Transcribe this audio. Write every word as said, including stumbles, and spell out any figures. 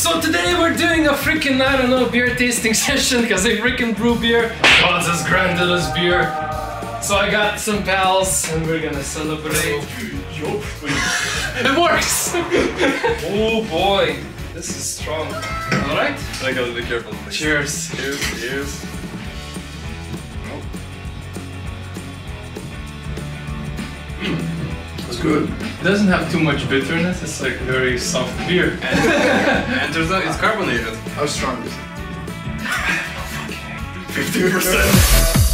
So today we're doing a freaking, I don't know, beer tasting session because I freaking brew beer. God's as granted as beer. So I got some pals and we're gonna celebrate. It works! Oh boy, this is strong. Alright? I gotta be careful. Cheers. Cheers, cheers. It's good. It doesn't have too much bitterness, it's like very soft beer. And, and there's no, it's carbonated. How strong is it? fifteen percent.